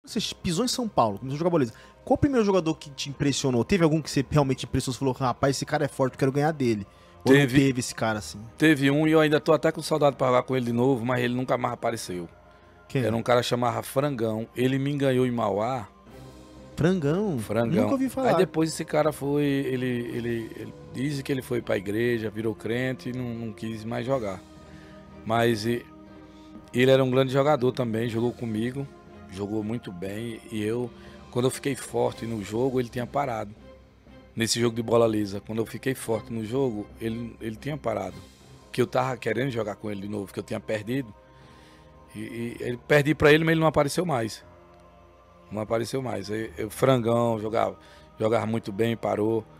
Você pisou em São Paulo, começou a jogar bola. Qual o primeiro jogador que te impressionou? Teve algum que você realmente impressionou? Você falou, rapaz, esse cara é forte, eu quero ganhar dele. Ou não Teve, teve esse cara assim? teve um e eu ainda tô até com saudade pra falar com ele de novo, mas ele nunca mais apareceu. Era Quem? um cara chamado Frangão. Ele me ganhou em Mauá. Frangão? Nunca Frangão. ouvi Aí falar. depois esse cara foi. Ele diz que ele foi pra igreja, virou crente e não quis mais jogar. Mas ele era um grande jogador também, jogou comigo, jogou muito bem. E eu, quando eu fiquei forte no jogo, ele tinha parado. Nesse jogo de bola lisa, quando eu fiquei forte no jogo, ele tinha parado. Que eu tava querendo jogar com ele de novo, que eu tinha perdido. E ele perdi pra ele, mas ele não apareceu mais. Não apareceu mais. Aí, o Frangão jogava muito bem, parou.